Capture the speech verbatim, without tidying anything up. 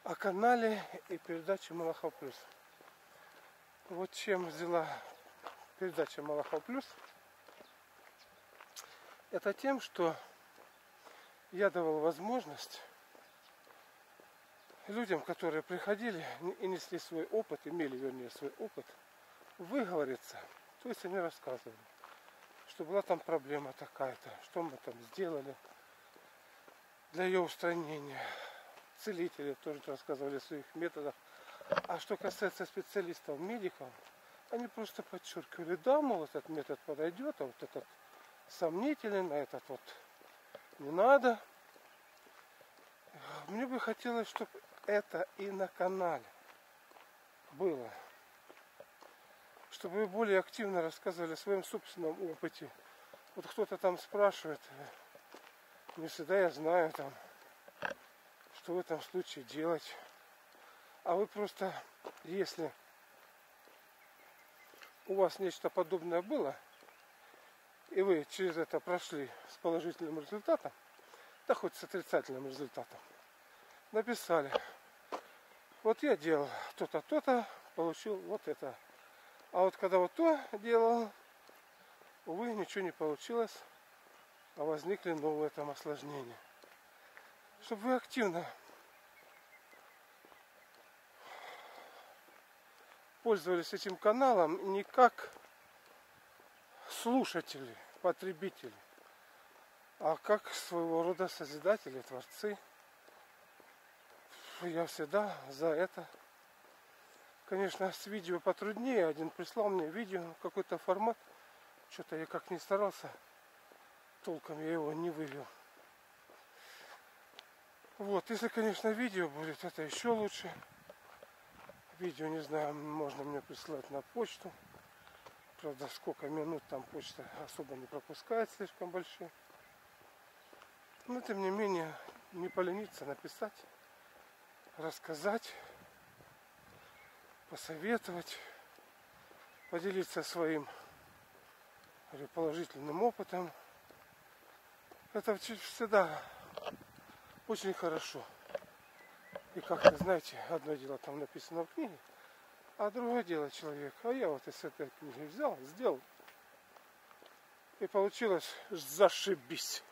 о канале и передаче Малахов Плюс. Вот чем взяла передача Малахов Плюс. Это тем, что я давал возможность людям, которые приходили и несли свой опыт, имели, вернее, свой опыт, выговориться. То есть они рассказывали, что была там проблема такая-то, что мы там сделали для ее устранения. Целители тоже рассказывали о своих методах. А что касается специалистов, медиков, они просто подчеркивали, да, мол, этот метод подойдет, а вот этот сомнительный, на этот вот не надо. Мне бы хотелось, чтобы это и на канале было. Чтобы вы более активно рассказывали о своем собственном опыте. Вот кто-то там спрашивает, не всегда я знаю там, что в этом случае делать. А вы просто, если у вас нечто подобное было, и вы через это прошли с положительным результатом, да хоть с отрицательным результатом, написали, вот я делал то-то, то-то, получил вот это. А вот когда вот то делал, увы, ничего не получилось, а возникли новые там осложнения. Чтобы вы активно пользовались этим каналом не как слушатели, потребители, а как своего рода созидатели, творцы. Я всегда за это. Конечно, с видео потруднее. Один прислал мне видео, какой-то формат. Что-то я как ни старался, толком я его не вывел. Вот, если, конечно, видео будет, это еще лучше. Видео, не знаю, можно мне прислать на почту. Правда, сколько минут там почта особо не пропускает, слишком большие. Но, тем не менее, не полениться написать, рассказать, посоветовать, поделиться своим положительным опытом. Это всегда очень хорошо. И как-то, знаете, одно дело там написано в книге, а другое дело человек. А я вот из этой книги взял, сделал. И получилось зашибись.